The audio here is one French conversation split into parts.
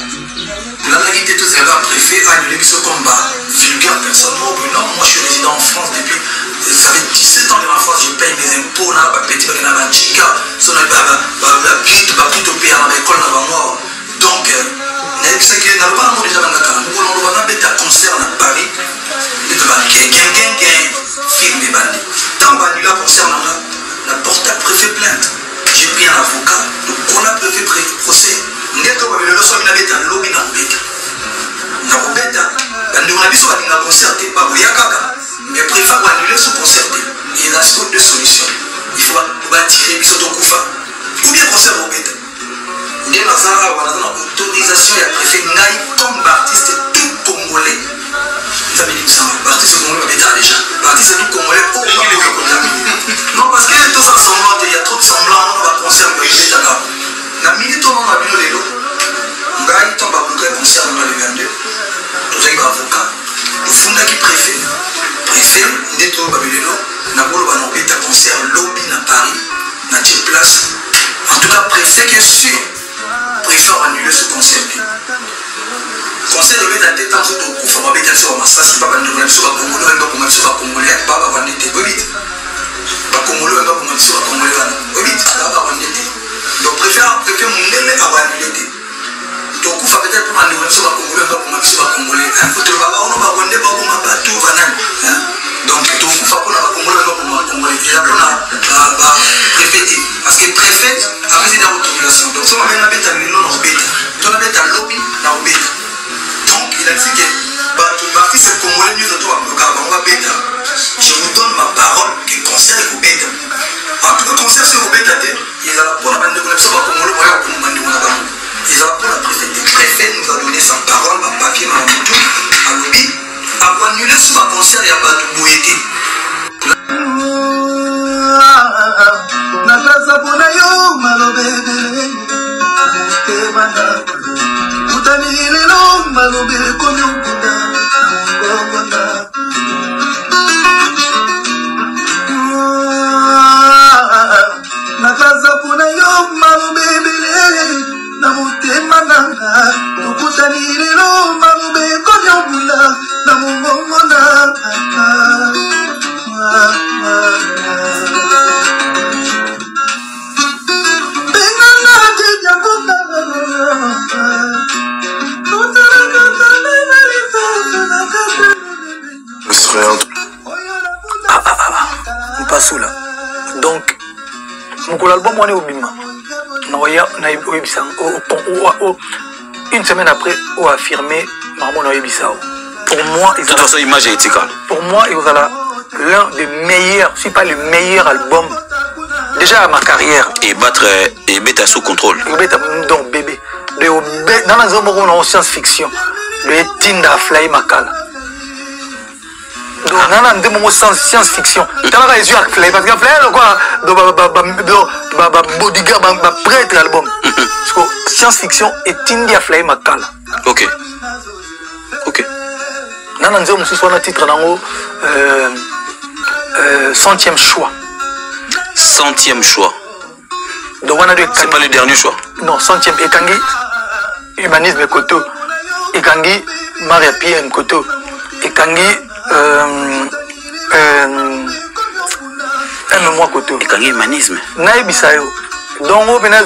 La quitté tout ça, préfet a annulé ce combat. Vulgaire personne. Non, moi je suis résident en France depuis. Ça fait 17 ans que en France, je paye mes impôts. Là, petit peu dans la chica. Son la bite, tout au pays à l'école dans la mort. Donc, c'est que n'a pas déjà dans la carte. On va mettre un concert à Paris. Il va film des bandits. Tant qu'on annule un concert, la porte à préfet plainte. J'ai pris un avocat. Donc, on a préfet procès. Neto va le leçon inabeta lobby na beta. Na beta. Bandi on a biso na concerté ba boyakaka. Mais préfet va annuler ce concerté. Il y a deux solutions. Il faut tirer biso to kufa. Ou bien concert au beta. Ndé na zara wa na autorisation ya préfet ngai comme artiste tout congolais. Ça veut dire ça. Artiste congolais beta déjà. Artiste tout congolais au non parce que tout ça semblant il y a trop de semblant on va concert au beta là. La minute on a vu le vélo, on a eu le temps de concert dans le 22. Nous avons eu un avocat, le fond qui préfet, nous avons eu le vélo, nous avons eu un concert lobby à Paris, nous avons eu place. En tout cas, préfet qui est sûr, préfet a annulé ce concert. Le concert de l'État était en train de faire un peu de massage, si pas de Congolais, pas Congolais, pas Congolais, pas Congolais, donc préfère mon nez à vanité. Donc il faut peut-être pour annuler sur la Congolais, pas pour sur la Congolais. Pour te voir, on va vendre pas pour ma tout banane. Donc il faut pas pour la Congolais, pas pour ma Congolais. Il y a pas préfet parce que préfet a besoin d'autorisation. Donc ça va bien la bête à non bête. Tu la bête à lobby, na bête. Donc il a dit que l'artiste congolais nous doit on va bête. Je vous donne ma parole que concert est au bête. Le concert c'est au bête. Ils ont pour la bande de connexion, ils ont pour la préfet nous a donné sa parole, un papier, un tout, un lobby, à annuler ce concert et à battre Bouété. Donc, mon album on est au Bima. Une semaine après, on a affirmé Marmon Ebissao. Pour moi, de toute façon, l'image est éthique. Pour moi, il va l'un des meilleurs, si pas le meilleur album déjà à ma carrière. Et battre et bêta sous contrôle. Donc bébé. Dans la zone où on est en science-fiction, le Tinda Fly Makala. Donc, on a un démon science-fiction. Tu as les yeux à Fly, parce que Fly, bodyguard, prêtre l'album. Parce que science-fiction est Tinda Fly Makala. Ok. Ok. On a un titre dans le 100e choix. 100e choix. C'est pas le dernier choix. Non, 100e. Ekangi, humanisme Koto. Ekangi, Maria Pierre Koto. Ekangi, un mois Koto. Ekangi, humanisme. Naïbisayo. Donc,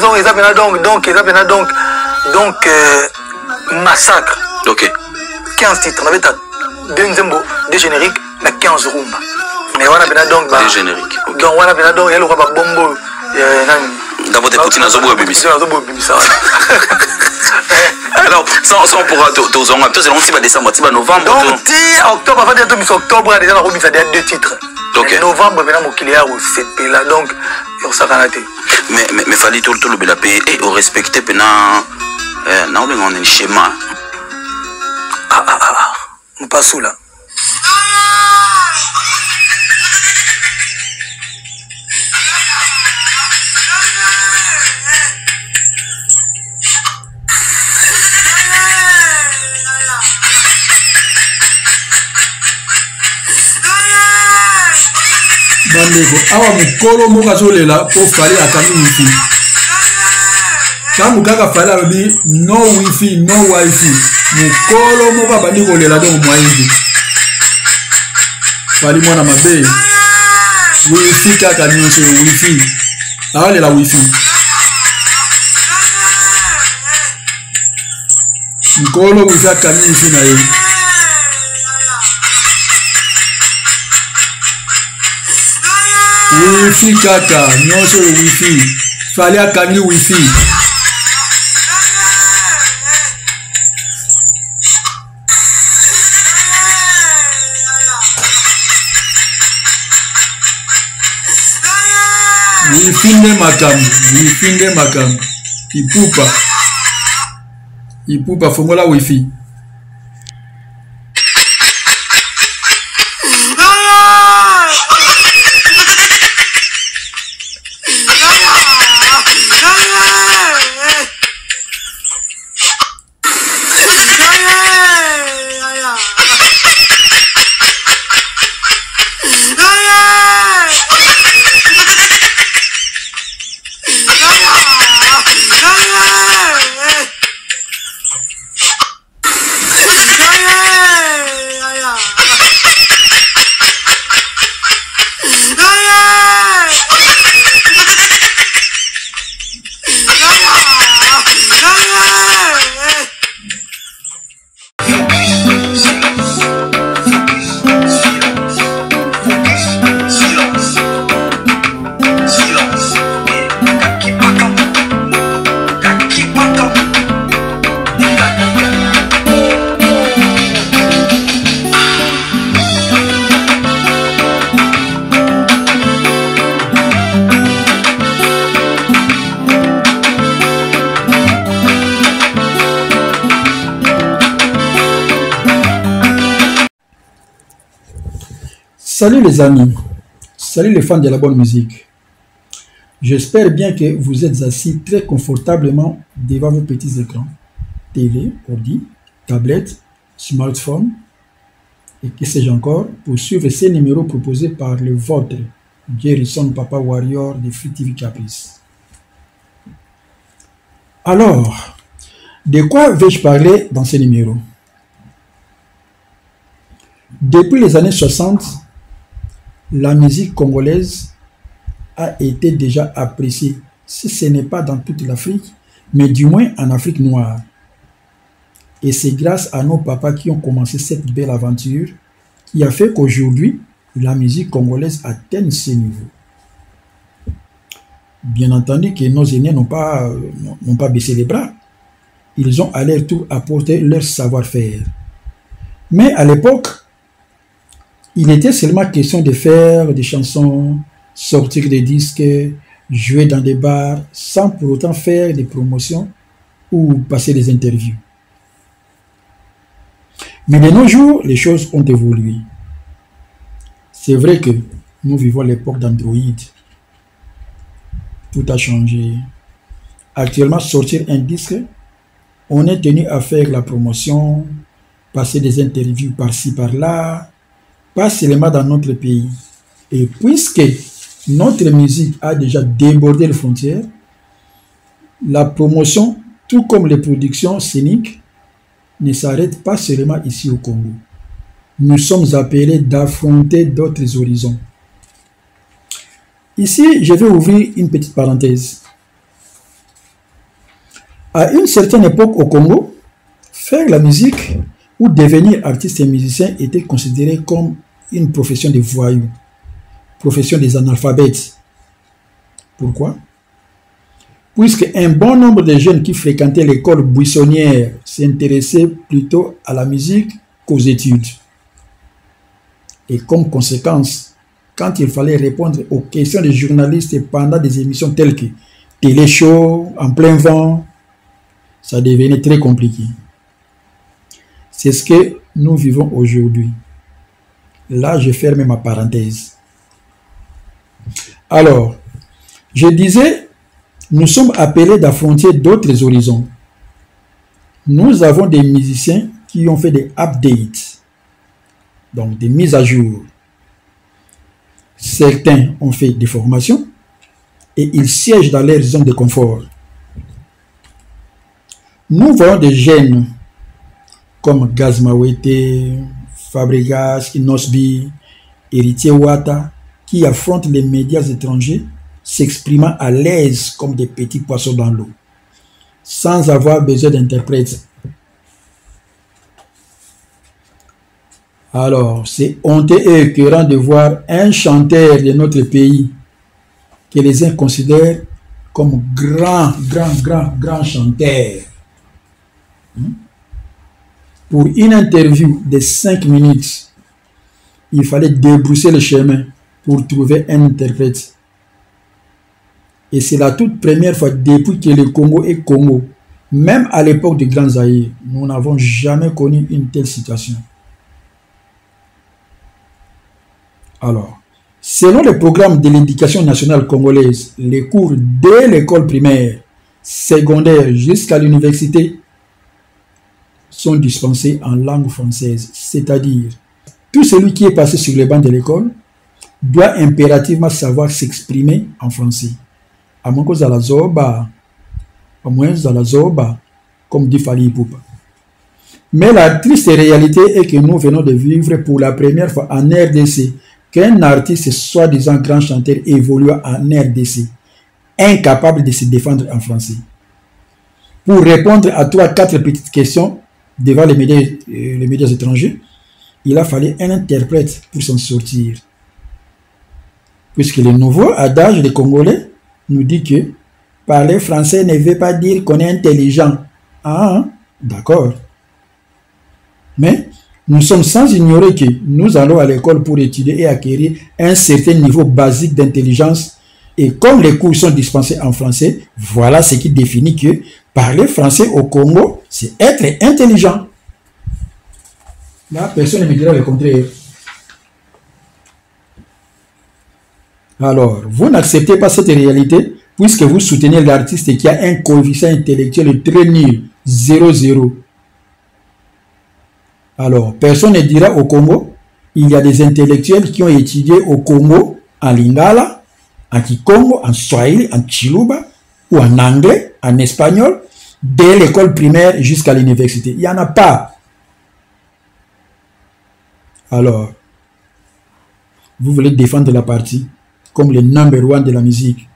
massacre. Ok. 15 titres. On avait deux génériques, mais 15 rumba. Mais on a donc. Des génériques. Okay. Donc, on a donc, il y a le roi Bombo. D'abord, des poutines à Zobo et Bimisa. Alors, ça on pourra tous en même temps, c'est long, va décembre, c'est novembre. Donc, octobre, avant d'être mis octobre, il y a déjà 2 titres. Okay. Novembre, maintenant, il y a au CP là, donc, il y a mais fallait tout le bel payer et au respecter, pendant. Non, mais on a un schéma. On passe où là? Bandeko, awa mukolo moka zolela po fali akangi mutu. Quand Kaka Fala dit no wifi, no wifi, mukolo moka bandi kolela donc moyendi. Fali mwana mabe. Wifi kaka nyonso wifi. Awale la wifi. Mukolo wifi akani wifi na ye. Wifi kaka nyonso wifi. Fali akani wifi. Wifinde makam. Ipupa fongola wifi. Salut les amis, salut les fans de la bonne musique. J'espère bien que vous êtes assis très confortablement devant vos petits écrans, télé, ordi, tablette, smartphone et que sais-je encore pour suivre ces numéros proposés par le vôtre, Jerison Papa Warrior de Free TV Caprice. Alors, de quoi vais-je parler dans ces numéros? Depuis les années 60, la musique congolaise a été déjà appréciée, si ce n'est pas dans toute l'Afrique, mais du moins en Afrique noire. Et c'est grâce à nos papas qui ont commencé cette belle aventure qui a fait qu'aujourd'hui, la musique congolaise atteigne ce niveau. Bien entendu que nos aînés n'ont pas baissé les bras. Ils ont à leur tour apporté leur savoir-faire. Mais à l'époque, il était seulement question de faire des chansons, sortir des disques, jouer dans des bars, sans pour autant faire des promotions ou passer des interviews. Mais de nos jours, les choses ont évolué. C'est vrai que nous vivons l'époque d'Android. Tout a changé. Actuellement, sortir un disque, on est tenu à faire la promotion, passer des interviews par-ci, par-là, pas seulement dans notre pays. Et puisque notre musique a déjà débordé les frontières, la promotion, tout comme les productions scéniques, ne s'arrête pas seulement ici au Congo. Nous sommes appelés d'affronter d'autres horizons. Ici, je vais ouvrir une petite parenthèse. À une certaine époque au Congo, faire la musique ou devenir artiste et musicien était considéré comme une profession de voyous, profession des analphabètes. Pourquoi? Puisque un bon nombre de jeunes qui fréquentaient l'école buissonnière s'intéressaient plutôt à la musique qu'aux études. Et comme conséquence, quand il fallait répondre aux questions des journalistes pendant des émissions telles que Télé-show, En plein vent, ça devenait très compliqué. C'est ce que nous vivons aujourd'hui. Là, je ferme ma parenthèse. Alors, je disais, nous sommes appelés d'affronter d'autres horizons. Nous avons des musiciens qui ont fait des updates, donc des mises à jour. Certains ont fait des formations et ils siègent dans leur zone de confort. Nous voyons des jeunes comme Gaz Mawete, Fabregas, Inosbi, Héritier Ouattara, qui affrontent les médias étrangers, s'exprimant à l'aise comme des petits poissons dans l'eau, sans avoir besoin d'interprètes. Alors, c'est honteux et écœurant de voir un chanteur de notre pays que les uns considèrent comme grand chanteur. Pour une interview de 5 minutes, il fallait débrousser le chemin pour trouver un interprète. Et c'est la toute première fois depuis que le Congo est Congo. Même à l'époque du Grand Zaïre, nous n'avons jamais connu une telle situation. Alors, selon le programme de l'éducation nationale congolaise, les cours dès l'école primaire, secondaire jusqu'à l'université sont dispensés en langue française. C'est-à-dire, tout celui qui est passé sur les bancs de l'école doit impérativement savoir s'exprimer en français. À moins que la zoba, comme dit Fali Poupa. Mais la triste réalité est que nous venons de vivre pour la première fois en RDC qu'un artiste soi-disant grand chanteur évoluant en RDC, incapable de se défendre en français. Pour répondre à 3-4 petites questions devant les médias étrangers, il a fallu un interprète pour s'en sortir. Puisque le nouveau adage des Congolais nous dit que parler français ne veut pas dire qu'on est intelligent. Ah, d'accord. Mais nous sommes sans ignorer que nous allons à l'école pour étudier et acquérir un certain niveau basique d'intelligence. Et comme les cours sont dispensés en français, voilà ce qui définit que parler français au Congo, c'est être intelligent. Là, personne ne me dira le contraire. Alors, vous n'acceptez pas cette réalité puisque vous soutenez l'artiste qui a un coefficient intellectuel très nul, 0,0. Alors, personne ne dira au Congo, il y a des intellectuels qui ont étudié au Congo en lingala, en kikongo, en swahili, en chiluba, ou en anglais, en espagnol, dès l'école primaire jusqu'à l'université. Il n'y en a pas. Alors, vous voulez défendre la partie comme le number one de la musique.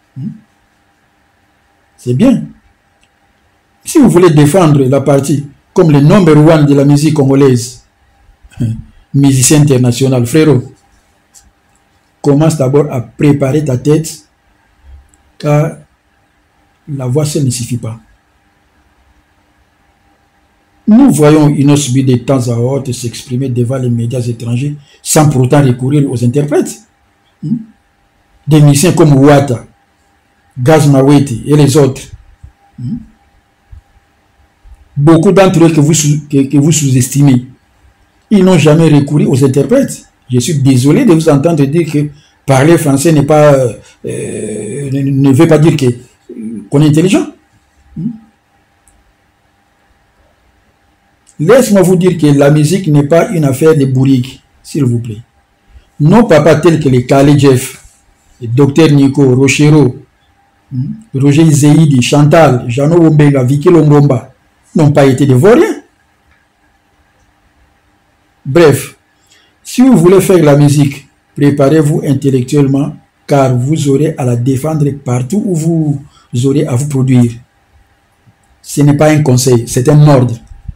C'est bien. Si vous voulez défendre la partie comme le number one de la musique congolaise, musicien international, frérot, commence d'abord à préparer ta tête, car la voix seule ne suffit pas. Nous voyons Inosbi de temps à autre s'exprimer devant les médias étrangers sans pour autant recourir aux interprètes. Des musiciens comme Ouattara, Gaz Mawete et les autres. Beaucoup d'entre eux que vous sous-estimez, ils n'ont jamais recouru aux interprètes. Je suis désolé de vous entendre dire que parler français n'est pas, ne veut pas dire qu'on est intelligent. Laisse-moi vous dire que la musique n'est pas une affaire de bourriques, s'il vous plaît. Nos papas tels que les Kale Jeff, le docteur Nico, Rochero, Roger Izeidi, Chantal, Jeannot Wombenga, Vicky Longomba n'ont pas été des vauriens. Bref, si vous voulez faire la musique, préparez-vous intellectuellement car vous aurez à la défendre partout où vous aurez à vous produire. Ce n'est pas un conseil, c'est un ordre.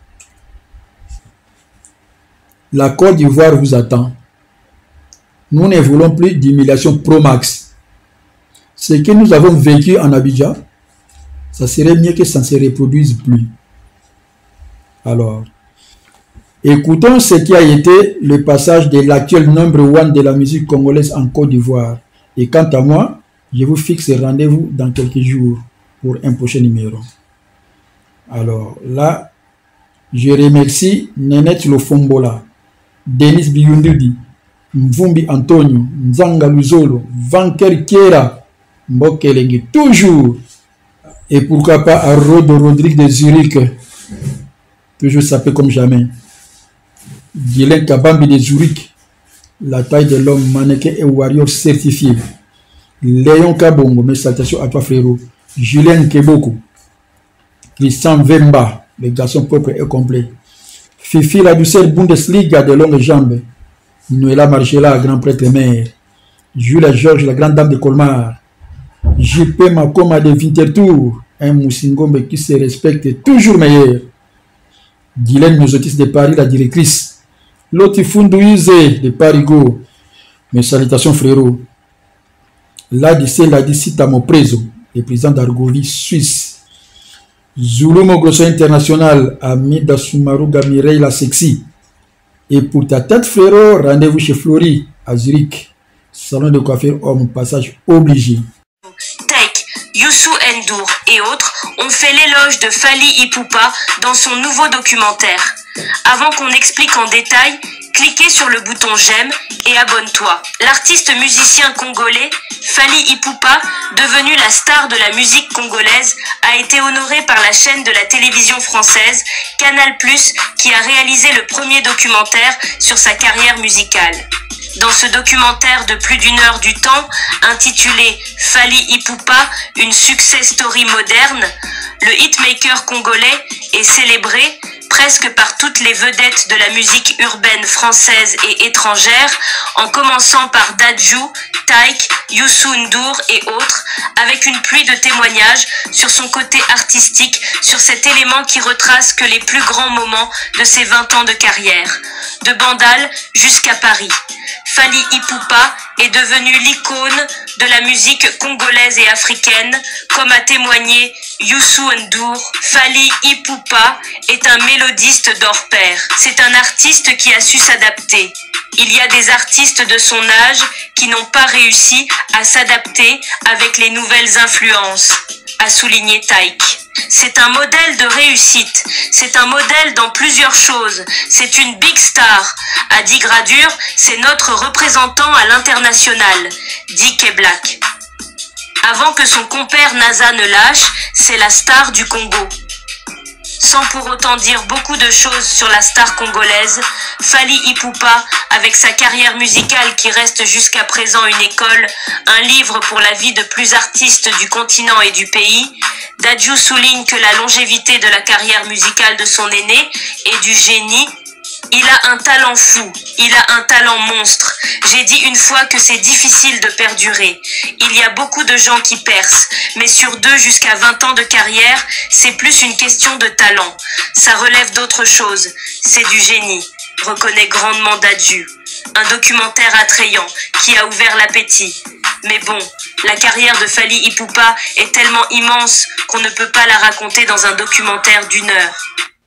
La Côte d'Ivoire vous attend. Nous ne voulons plus d'humiliation pro-max. Ce que nous avons vécu en Abidjan, ça serait mieux que ça ne se reproduise plus. Alors, écoutons ce qui a été le passage de l'actuel number one de la musique congolaise en Côte d'Ivoire. Et quant à moi, je vous fixe rendez-vous dans quelques jours pour un prochain numéro. Alors là, je remercie Nenette Lofombola, Denis Biyundudi, Mvumbi Antonio, Nzanga Luzolo, Vanker Kiera, Mbokelenge, toujours. Et pourquoi pas à Rodo Rodrigue de Zurich, toujours sapé comme jamais. Guilain Kabambi de Zurich, la taille de l'homme, mannequin et warrior certifié. Léon Kabongo, mes salutations à toi frérot. Julien Keboko, Christian Vemba, le garçon propre et complet. Fifi, la douceur Bundesliga de longues jambes. Noëlla Margella, grand prêtre mère. Jules Georges, la grande dame de Colmar. JP Makoma de Winterthur, un Moussingombe qui se respecte, toujours meilleur. Guylaine Nozotis de Paris, la directrice. Lotifundouise de Parigo. Mes salutations frérot. L'ADC, l'ADC Tamopreso, le président d'Argovie, Suisse. Zulu Mogrosso International, Amida Soumaruga Mireille la sexy. Et pour ta tête frérot, rendez-vous chez Flori, à Zurich. Salon de coiffure homme, passage obligé. Taïk, Youssou N'Dour et autres ont fait l'éloge de Fally Ipupa dans son nouveau documentaire. Avant qu'on explique en détail, cliquez sur le bouton j'aime et abonne-toi. L'artiste musicien congolais Fally Ipupa, devenu la star de la musique congolaise, a été honoré par la chaîne de la télévision française Canal+, qui a réalisé le premier documentaire sur sa carrière musicale. Dans ce documentaire de plus d'1 heure du temps, intitulé Fally Ipupa, une success story moderne, le hitmaker congolais est célébré presque par toutes les vedettes de la musique urbaine française et étrangère, en commençant par Dadju, Taïk, Youssou N'Dour et autres, avec une pluie de témoignages sur son côté artistique, sur cet élément qui retrace que les plus grands moments de ses 20 ans de carrière, de Bandal jusqu'à Paris. Fally Ipupa est devenu l'icône de la musique congolaise et africaine, comme a témoigné Youssou N'Dour. Fally Ipupa est un mélodiste d'hors pair. C'est un artiste qui a su s'adapter. Il y a des artistes de son âge qui n'ont pas réussi à s'adapter avec les nouvelles influences, a souligné Taïk. C'est un modèle de réussite, c'est un modèle dans plusieurs choses, c'est une big star, a dit Gradure, c'est notre représentant à l'international, dit K-Black. Avant que son compère NASA ne lâche, c'est la star du Congo. Sans pour autant dire beaucoup de choses sur la star congolaise, Fally Ipupa, avec sa carrière musicale qui reste jusqu'à présent une école, un livre pour la vie de plus artistes du continent et du pays, Dadju souligne que la longévité de la carrière musicale de son aîné est du génie. Il a un talent fou, il a un talent monstre. J'ai dit une fois que c'est difficile de perdurer. Il y a beaucoup de gens qui percent, mais sur 2 jusqu'à 20 ans de carrière, c'est plus une question de talent. Ça relève d'autre chose, c'est du génie, reconnaît grandement Dadju. Un documentaire attrayant qui a ouvert l'appétit. Mais bon, la carrière de Fally Ipupa est tellement immense qu'on ne peut pas la raconter dans un documentaire d'1 heure.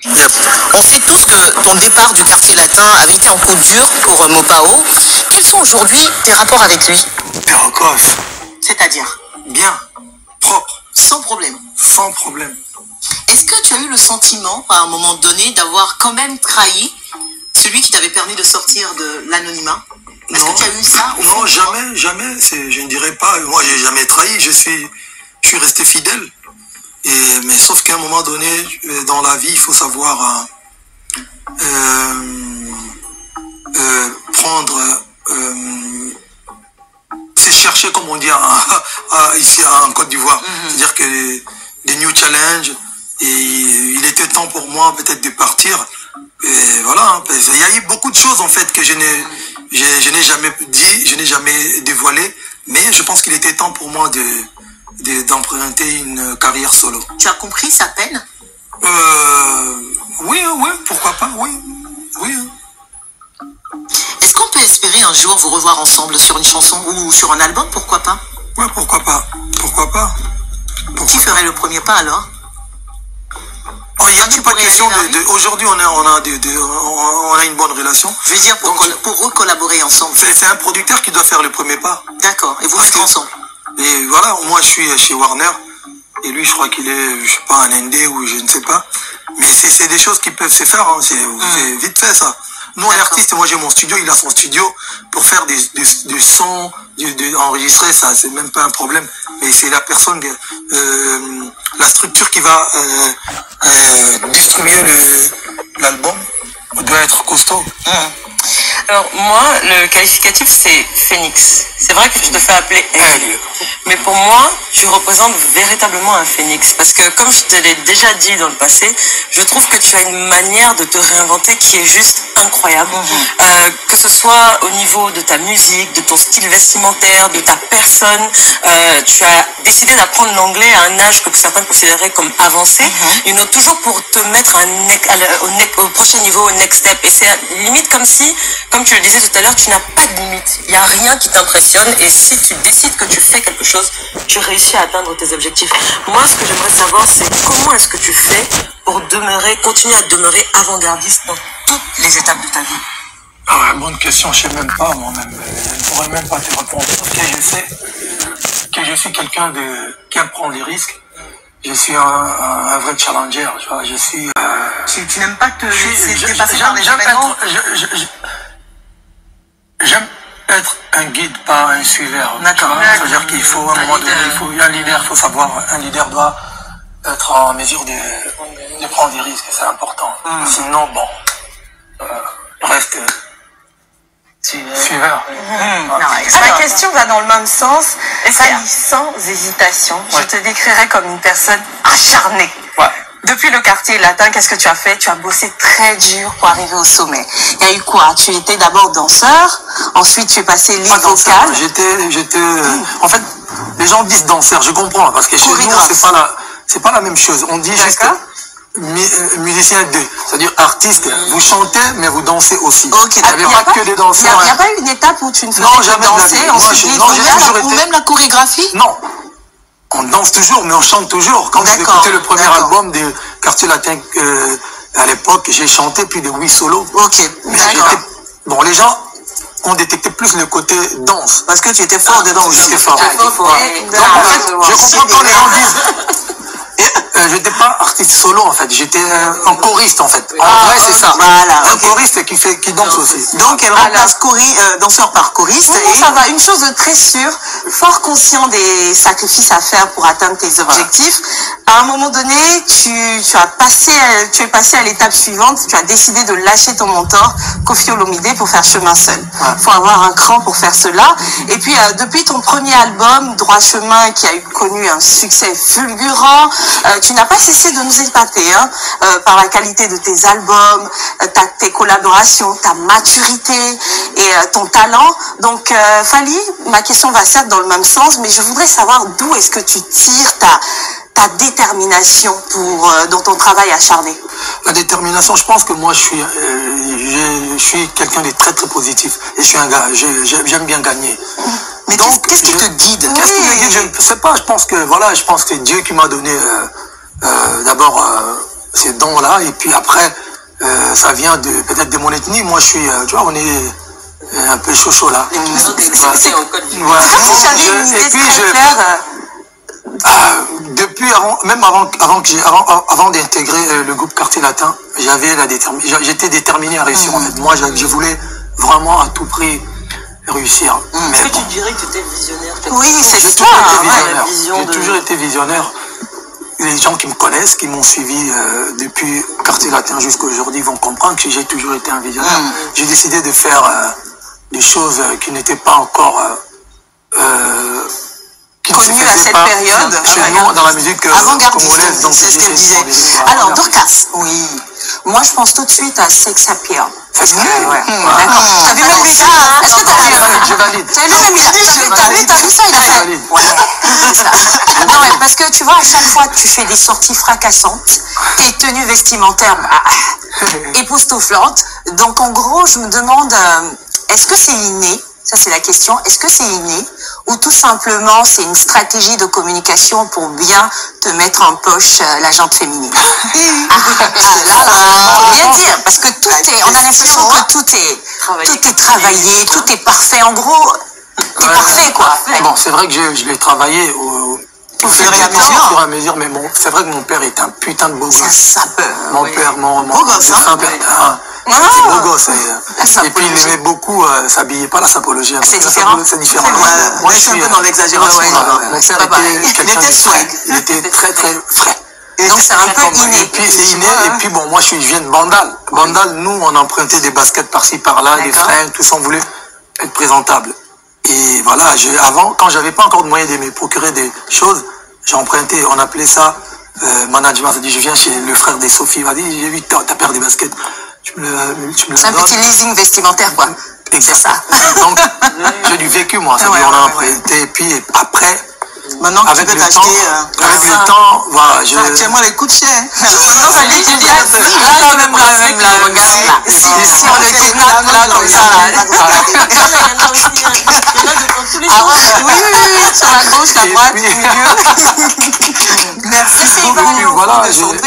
On sait tous que ton départ du quartier latin avait été un coup dur pour Mopao. Quels sont aujourd'hui tes rapports avec lui? Perrocoche. C'est-à-dire? Bien, propre, Sans problème. sans problème. Est-ce que tu as eu le sentiment, à un moment donné, d'avoir quand même trahi celui qui t'avait permis de sortir de l'anonymat? Est-ce que tu as eu ça au fond Non, de toi? jamais. Je ne dirais pas. Moi, j'ai jamais trahi. Je suis resté fidèle. Mais sauf qu'à un moment donné, dans la vie, il faut savoir prendre, c'est chercher, comme on dit ici en Côte d'Ivoire. C'est-à-dire que des new challenges. Et il était temps pour moi peut-être de partir. Et voilà. Il y a eu beaucoup de choses en fait que je n'ai jamais dit, je n'ai jamais dévoilé. Mais je pense qu'il était temps pour moi d'emprunter une carrière solo. Tu as compris sa peine? Oui, pourquoi pas, oui. Est-ce qu'on peut espérer un jour vous revoir ensemble sur une chanson ou sur un album? Pourquoi pas? Ouais, pourquoi pas. Qui ferait le premier pas alors? Il n'y a pas de question aujourd'hui, on a une bonne relation. Je veux dire, pour recollaborer ensemble. C'est un producteur qui doit faire le premier pas. D'accord, et vous mettre ensemble. Et voilà, moi je suis chez Warner, et lui je crois qu'il est, je sais pas, un ND ou je ne sais pas. Mais c'est des choses qui peuvent se faire, hein. C'est vite fait ça. Nous, un artiste, moi j'ai mon studio, il a son studio pour faire du son, enregistrer, ça c'est même pas un problème. Mais c'est la personne, la structure qui va distribuer l'album doit être costaud. Alors, moi, le qualificatif, c'est phénix. C'est vrai que tu te fais appeler aigle. Mais pour moi, tu représentes véritablement un phénix. Parce que, comme je te l'ai déjà dit dans le passé, je trouve que tu as une manière de te réinventer qui est juste incroyable. Que ce soit au niveau de ta musique, de ton style vestimentaire, de ta personne. Tu as décidé d'apprendre l'anglais à un âge que certains considéraient comme avancé. Toujours pour te mettre au prochain niveau, au next step. Et c'est limite comme si, comme tu le disais tout à l'heure, tu n'as pas de limite. Il n'y a rien qui t'impressionne. Et si tu décides que tu fais quelque chose, tu réussis à atteindre tes objectifs. Moi, ce que j'aimerais savoir, c'est comment est-ce que tu fais pour continuer à demeurer avant-gardiste dans toutes les étapes de ta vie. Ah ouais, bonne question, je sais même pas moi-même. Je ne pourrais même pas te répondre. Parce que je sais que je suis quelqu'un qui aime prendre des risques. Je suis un vrai challenger, tu vois. Je suis. Tu n'aimes pas te laisser dépasser par les événements. J'aime être un guide, pas un suiveur. D'accord. C'est-à-dire qu'il faut, à un moment donné, il y a un leader, il faut savoir, un leader doit être en mesure de prendre des risques, c'est important. Sinon, bon, reste suiveur. Ma question va dans le même sens. Sans hésitation, je te décrirais comme une personne acharnée. Ouais. Depuis le quartier latin, qu'est-ce que tu as fait? Tu as bossé très dur pour arriver au sommet. Il y a eu quoi? Tu étais d'abord danseur, ensuite tu es passé lead vocal. J'étais, en fait, les gens disent danseur, je comprends, parce que chez nous, c'est pas la même chose. On dit juste musicien 2, c'est-à-dire artiste, vous chantez, mais vous dansez aussi. Il n'y avait pas que des danseurs. Il n'y a pas eu une étape où tu ne faisais que danser, ensuite même la chorégraphie? Non. On danse toujours, mais on chante toujours. Quand j'ai écouté le premier album de Quartier Latin, à l'époque, j'ai chanté puis de oui solo. Mais bon, les gens ont détecté plus le côté danse. Parce que tu étais fort dedans aussi. J'étais fort. Je comprends quand les gens disent. Je n'étais pas artiste solo en fait, j'étais un choriste en fait. En vrai c'est ça. Voilà. Un choriste qui danse aussi. Donc elle remplace danseur par choriste. Et ça va, une chose de très sûre, fort conscient des sacrifices à faire pour atteindre tes objectifs. À un moment donné, tu es passé à l'étape suivante, tu as décidé de lâcher ton mentor, Koffi Olomide, pour faire chemin seul. Il faut avoir un cran pour faire cela. Et puis depuis ton premier album, Droit Chemin, qui a connu un succès fulgurant, tu n'as pas cessé de nous épater par la qualité de tes albums, tes collaborations, ta maturité et ton talent. Donc Fally, ma question va certes dans le même sens, mais je voudrais savoir d'où est-ce que tu tires ta détermination dans ton travail acharné. La détermination, je pense que moi je suis quelqu'un de très très positif et je suis un gars, j'aime bien gagner. Mais qu'est-ce qui te guide? Qu'est-ce qui me guide? Je ne sais pas, je pense que c'est Dieu qui m'a donné d'abord ces dons-là, et puis après ça vient peut-être de mon ethnie. Moi je suis, tu vois, on est un peu chaud là. Depuis avant d'intégrer le groupe Quartier Latin, j'étais déterminé à réussir en fait. Moi je voulais vraiment à tout prix réussir. Est-ce que tu dirais que tu étais visionnaire? Oui, c'est ça. J'ai toujours été visionnaire. Les gens qui me connaissent, qui m'ont suivi depuis Quartier Latin jusqu'à aujourd'hui vont comprendre que j'ai toujours été un visionnaire. J'ai décidé de faire des choses qui n'étaient pas encore connues à cette période. Chez nous, dans la musique congolaise. Donc c'est ce qu'elle disait. Alors, Dorcas, oui. Moi, je pense tout de suite à Sex Appeal. Parce que, d'accord. T'as vu même Mila? Est-ce que t'as vu? Je valide. T'as vu Mila? T'as vu ça? Il a fait. Non, mais parce que tu vois, à chaque fois que tu fais des sorties fracassantes, tes tenues vestimentaires époustouflantes. Donc, en gros, je me demande, est-ce que c'est inné? Ça, c'est la question. Est-ce que c'est inné ou tout simplement c'est une stratégie de communication pour bien te mettre en poche la jante féminine? Faut bien dire, parce que on a l'impression que tout est travaillé, tout est parfait. En gros, t'es parfait, quoi. Bon, c'est vrai que je l'ai travaillé au fur et à mesure, mais c'est vrai que mon père est un putain de beau gosse. C'est un sapeur. Mon père, mon gosse, c'est beau gosse. Et puis il aimait beaucoup s'habiller, pas la sapologie. C'est différent. C'est différent. Moi je suis un peu dans l'exagération. Mon père était quelqu'un de swag. Il était très très frais. Et Donc c'est un peu inné. Et puis c'est inné. Et puis bon, moi je viens de Bandal. Bandal, nous on empruntait des baskets par-ci par-là, des fringues, tout ça, on voulait être présentable. Et voilà, avant, quand j'avais pas encore de moyens de me procurer des choses, j'ai emprunté, on appelait ça management. C'est-à-dire, je viens chez le frère des Sophie, il m'a dit, j'ai vu ta paire des baskets. Tu me la c'est un donnes. petit leasing vestimentaire, quoi. C'est ça. Donc, j'ai du vécu, moi. Ça, on a emprunté. Et puis après, maintenant que avec tu peux le t'acheter. temps, avec le temps, voilà, Actuellement, les coûtent cher. Maintenant, ça dit, tu dis, là, même là, regarde là. Si on le dénote là, comme ça, oui, sur la gauche, la droite, au milieu. Merci beaucoup. Voilà,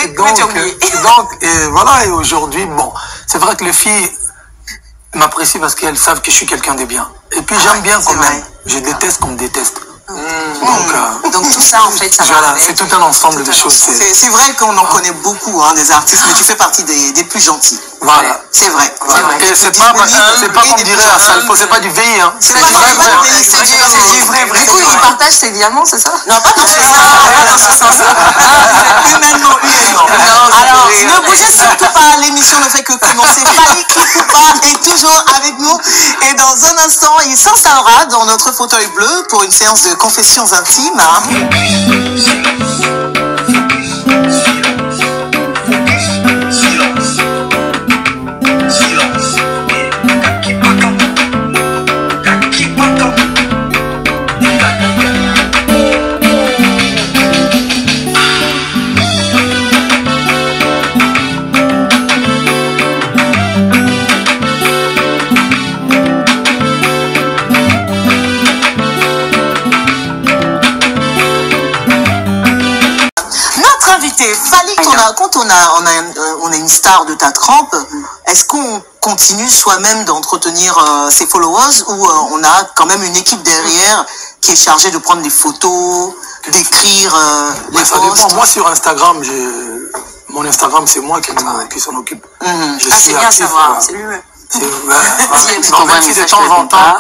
voilà, et aujourd'hui, bon, c'est vrai que les filles m'apprécient parce qu'elles savent que je suis quelqu'un de bien. Et puis j'aime bien quand même. Je déteste qu'on me déteste. Donc tout ça en fait ça voilà, c'est tout un ensemble de choses. C'est vrai qu'on en connaît beaucoup des artistes, mais tu fais partie des plus gentils. Voilà. C'est vrai. Et c'est pas comme dirait à Salpo, c'est pas du VI, hein. C'est pas du VI, c'est du vrai. Du coup, il partage ses diamants, c'est ça? Non, pas dans ce sens. Humainement. Alors, ne bougez surtout pas, l'émission ne fait que commencer. Fally Ipupa est toujours avec nous et dans un instant, il s'installera dans notre fauteuil bleu pour une séance de confessions intimes. Fally, quand on a une star de ta trempe, est-ce qu'on continue soi-même d'entretenir ses followers ou on a quand même une équipe derrière qui est chargée de prendre des photos, d'écrire les ça posts? dépend. Moi sur Instagram, mon Instagram c'est moi qui s'en occupe. C'est bien savoir, c'est lui. Même si de temps en temps.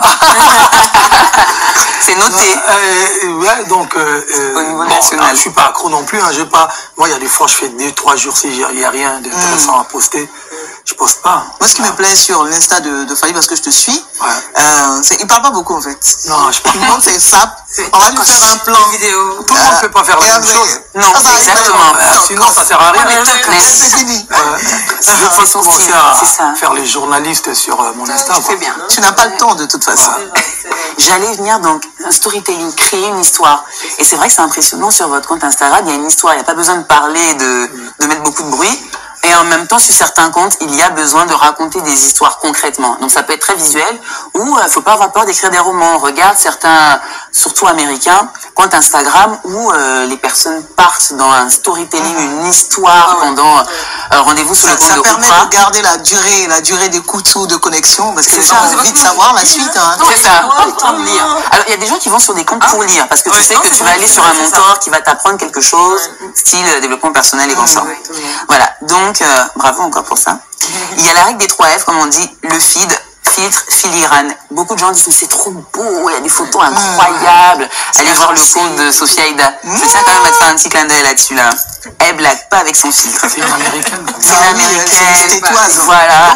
C'est noté. Ouais, donc, je suis pas accro non plus. Hein, moi, il y a des fois, je fais 2-3 jours si il n'y a rien d'intéressant à poster. Je poste pas. Moi, ce qui me plaît sur l'Insta de Fally, parce que je te suis, il parle pas beaucoup en fait. Non, je parle pas. Tout le monde, c'est ça. On va lui faire un plan vidéo. Tout le monde ne peut pas faire la même chose. Non, exactement. Sinon, ça sert à rien. C'est fini. C'est son style. C'est ça. Faire les journalistes sur mon Insta. Tu fais bien. Tu n'as pas le temps de toute façon. J'allais venir donc un storytelling, créer une histoire. Et c'est vrai que c'est impressionnant sur votre compte Instagram, il y a une histoire, il n'y a pas besoin de parler, de mettre beaucoup de bruit. Et en même temps, sur certains comptes, il y a besoin de raconter des histoires concrètement. Donc ça peut être très visuel ou il ne faut pas avoir peur d'écrire des romans. On regarde certains, surtout américains, comptes Instagram où les personnes partent dans un storytelling, une histoire pendant rendez-vous sur le compte de Oprah. Ça permet de garder la durée d'écoute ou de connexion parce que les gens ont envie de savoir la suite. C'est ça. Pas le temps de lire. Alors il y a des gens qui vont sur des comptes pour lire parce que tu sais que tu vas aller sur un mentor qui va t'apprendre quelque chose, style développement personnel et comme ça. Voilà. Donc, bravo encore pour ça. Il y a la règle des 3 F, comme on dit, le feed, filtre, filigrane. Beaucoup de gens disent, mais c'est trop beau, il y a des photos incroyables. Allez voir le compte de Sophia Aida. Je tiens quand même à te faire un petit clin d'œil là-dessus, là. Elle blague pas avec son filtre. C'est une américaine. C'est une américaine. C'est tétoise. Voilà.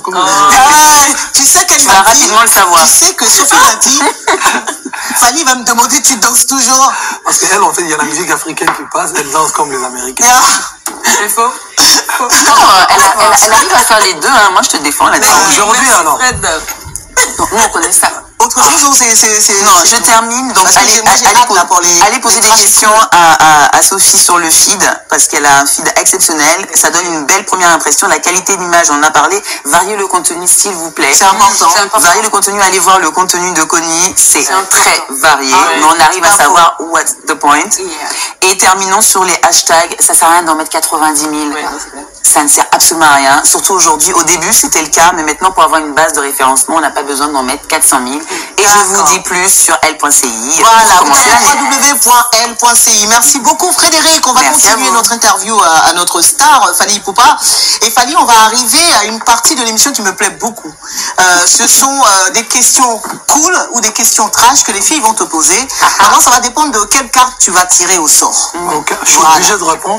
Tu sais qu'elle tu vas rapidement le savoir. Tu sais que Sophie m'a dit, Fally va me demander, tu danses toujours? Parce qu'elle, en fait, il y a la musique africaine qui passe, elle danse comme les Américains. C'est faux. Non, elle arrive à faire les deux, hein. Moi je te défends là-dessus. Aujourd'hui alors. Donc, nous on connaît ça. Autre chose ou c'est... Non, je termine. Donc, allez poser des questions à Sophie sur le feed, parce qu'elle a un feed exceptionnel. Ça donne une belle première impression. La qualité d'image, on en a parlé. Variez le contenu, s'il vous plaît. C'est important. Variez le contenu, allez voir le contenu de Connie. C'est très varié, mais on arrive à savoir what's the point. Et terminons sur les hashtags. Ça sert à rien d'en mettre 90 000. Ça ne sert absolument à rien. Surtout aujourd'hui. Au début, c'était le cas, mais maintenant, pour avoir une base de référencement, on n'a pas besoin d'en mettre 400 000. Et je vous dis plus sur l.ci. Voilà, www.l.ci. Merci beaucoup Frédéric. On va continuer notre interview à notre star, Fally Ipupa. Et Fally, on va arriver à une partie de l'émission qui me plaît beaucoup. Ce sont des questions cool ou des questions trash que les filles vont te poser. Maintenant, ça va dépendre de quelle carte tu vas tirer au sort. Donc, je suis obligé de répondre.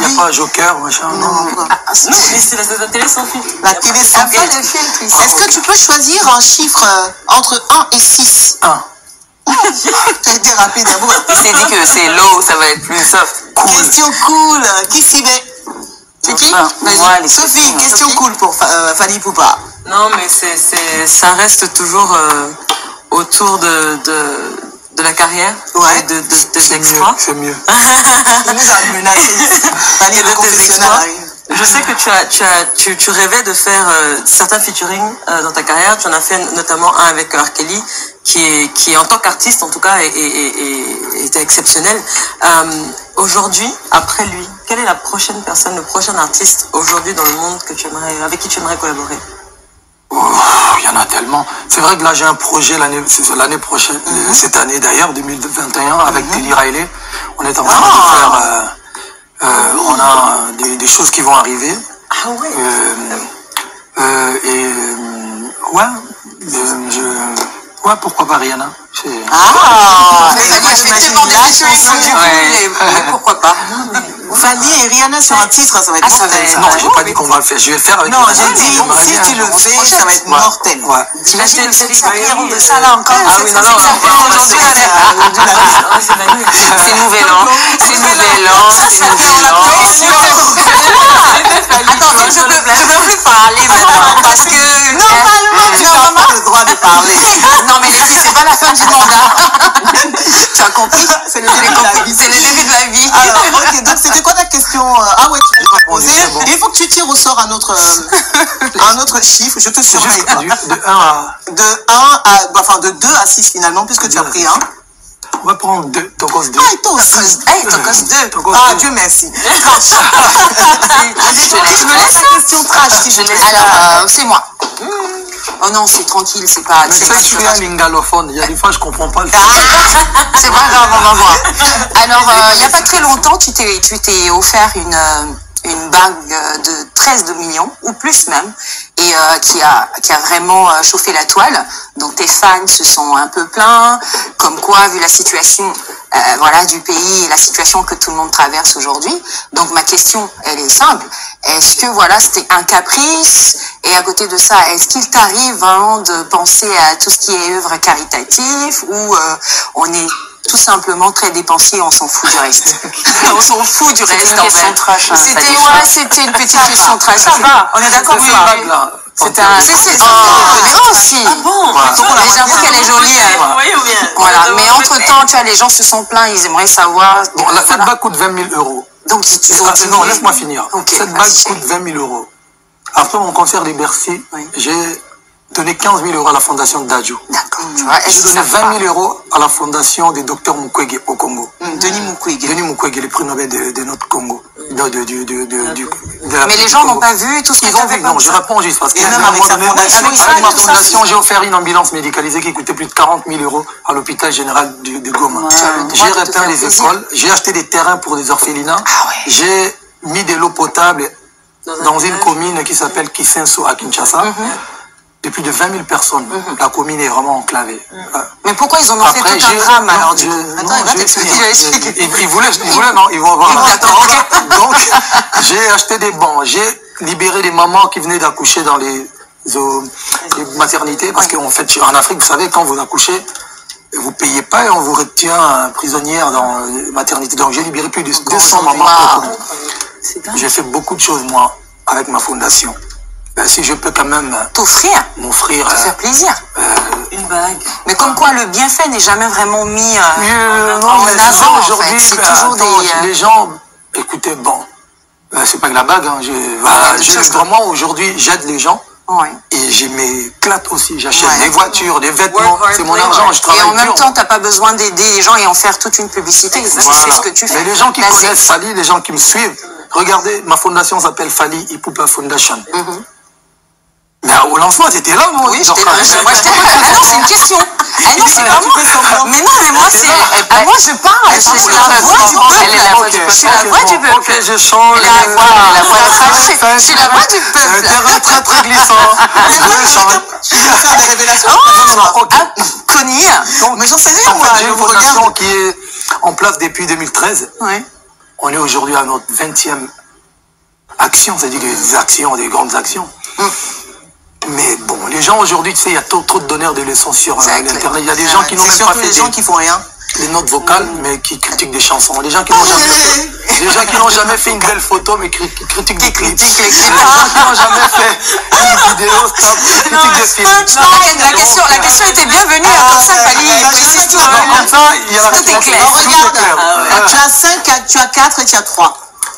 Il n'y a pas Joker, machin. Non, mais c'est la télé sans filtre. la télé sans filtre. Est-ce que tu peux choisir un chiffre entre 1 et 6? 1. Tu as été rapide, d'abord. Il s'est dit que c'est low, ça va être plus soft. Cool. Question cool. Qui s'y met? C'est qui? Vas-y. Sophie, question cool pour Fally Ipupa. Non, mais ça reste toujours autour de la carrière, ouais. Des exploits. C'est mieux. Il nous a menacé. Fally, le confessionnal arrive. Je sais que tu rêvais de faire certains featuring dans ta carrière. Tu en as fait notamment un avec R. Kelly, qui en tant qu'artiste en tout cas était exceptionnel. Aujourd'hui, après lui, quelle est la prochaine personne, le prochain artiste aujourd'hui dans le monde avec qui tu aimerais collaborer? Il y en a tellement. C'est vrai que là j'ai un projet l'année prochaine, cette année d'ailleurs, 2021, avec Billy Riley. On est en train de faire... on a des choses qui vont arriver. Ah ouais. Ouais, pourquoi pas Rihanna. Pourquoi pas. Fally et Rihanna sur un titre, ça va être mortel. Non, j'ai pas dit qu'on va le faire. Je vais le faire avec. Non, j'ai dit si tu le fais, ça va être mortel. T'imagines le sexe de ça là encore. Ah oui, non, c'est nouvel an. Attends, je peux plus parler maintenant parce que... Non, tu n'as pas le droit de parler. Non, mais c'est pas la fin du mandat. Tu as compris? C'est le début de la vie. Alors, ok, donc c'était quoi ta question? Ah ouais, tu peux poser. Il faut que tu tires au sort un autre chiffre. Je te surveille. De 2 à 6 finalement, puisque tu as pris 1. On va prendre 2, ton gosse 2. Ah, ton gosse 2. Ah, Dieu merci. Trash. Je me laisse la question trash si je laisse. Alors, c'est moi. Oh non, c'est tranquille, c'est pas. Mais ça, je suis un lingalophone. Il y a des fois, je comprends pas le fait. C'est pas grave, on va voir. Alors, il n'y a pas très longtemps, tu t'es offert une bague de 13 millions, ou plus même, et qui a vraiment chauffé la toile. Donc tes fans se sont un peu plaints, comme quoi, vu la situation du pays et la situation que tout le monde traverse aujourd'hui. Donc ma question, elle est simple. Est-ce que c'était un caprice? Et à côté de ça, est-ce qu'il t'arrive vraiment de penser à tout ce qui est œuvre caritative, ou on est tout simplement très dépensier, on s'en fout du reste. On s'en fout du reste en fait. C'était une petite question trash. Ça va, on est d'accord, oui. C'était un... C'est aussi. Ah bon? Mais j'avoue qu'elle est jolie. Voilà, mais entre-temps, tu vois, les gens se sont plaints, ils aimeraient savoir... Bon, cette bague coûte 20 000 euros. Donc, ils ont dit... Non, laisse-moi finir. Cette bague coûte 20 000 euros. Après mon concert de Bercy, j'ai donné 15 000 euros à la fondation de Dadju. D'accord. J'ai donné 20 000 euros à la fondation du docteur Mukwege au Congo. Denis Mukwege, le prix Nobel de notre Congo. Mais les gens n'ont pas vu tout ce qu'ils ont vu. Non, je réponds juste parce que même avec sa fondation, avec ma fondation, j'ai offert une ambulance médicalisée qui coûtait plus de 40 000 euros à l'hôpital général de Goma. J'ai repeint les écoles, j'ai acheté des terrains pour des orphelinats, j'ai mis de l'eau potable dans une commune qui s'appelle Kisenso à Kinshasa. De plus de 20 000 personnes. La commune est vraiment enclavée. Mais pourquoi ils en ont fait tout un drame alors? Attends, il va t'expliquer. Ils voulaient, non, ils vont voir. Donc, j'ai acheté des bancs, j'ai libéré des mamans qui venaient d'accoucher dans les maternités, parce qu'en fait, en Afrique, vous savez, quand vous accouchez, vous ne payez pas et on vous retient prisonnière dans les maternités. Donc, j'ai libéré plus de 200 mamans. J'ai fait beaucoup de choses, moi, avec ma fondation. Si je peux quand même m'offrir, te faire plaisir, une bague. Mais comme quoi le bienfait n'est jamais vraiment mis en avant. Aujourd'hui, c'est toujours les gens. Écoutez, bon, c'est pas que la bague. Vraiment aujourd'hui, j'aide les gens. Et je m'éclate aussi. J'achète des voitures, des vêtements. C'est mon argent. Je travaille et en même temps, t'as pas besoin d'aider les gens et en faire toute une publicité. C'est ce que tu fais. Mais les gens qui connaissent Fally, les gens qui me suivent, regardez, ma fondation s'appelle Fally Ipupa Foundation. Mais au lancement, t'étais là, moi. Oui, j'étais là. Moi, j'étais là. Ah non, c'est une question. Ah non, c'est vraiment... Mais non, mais moi, c'est... Moi, je parle. Je suis la voix du peuple. Elle est la voix du peuple. Je suis la voix du peuple. Ok, je change. Je suis la voix du peuple. Terrain très, très glissant. Je change. Tu veux faire des révélations? Non, ok. Connie. Mais j'en sais rien, moi. J'ai une fondation qui est en place depuis 2013. On est aujourd'hui à notre 20e action, c'est-à-dire des actions, des grandes actions. Mais bon, les gens aujourd'hui, tu sais, il y a trop de donneurs de leçons sur Internet. Il y a des gens qui n'ont même pas fait des gens qui font rien. Les notes vocales, mais qui critiquent des chansons. Les gens qui n'ont jamais fait une belle photo, mais qui critiquent des clips. Les gens qui n'ont jamais fait une vidéo, critiquent des films. La question était bienvenue, comme ça, précise-toi. Comme ça, il y a la tout est clair. Regarde, tu as 5, tu as 4 et tu as 3.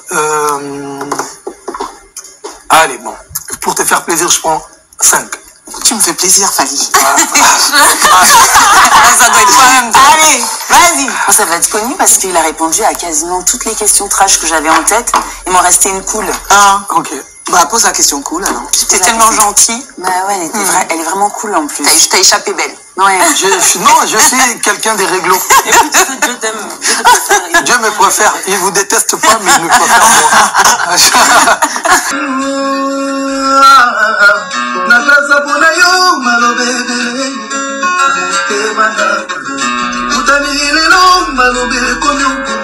Allez, bon. Pour te faire plaisir, je prends 5. Tu me fais plaisir, Fali. Ça doit être quand même. Allez, vas-y. Ça va être connu parce qu'il a répondu à quasiment toutes les questions trash que j'avais en tête. Il m'en restait une cool. Ok. Bah, pose la question cool alors. T'es tellement gentil. Bah ouais, elle est vraiment cool en plus. T'as échappé belle. Ouais. Je suis quelqu'un des réglos. Dieu t'aime. Dieu me préfère. Il vous déteste pas, mais il me préfère moi. Utanilelo malobe komi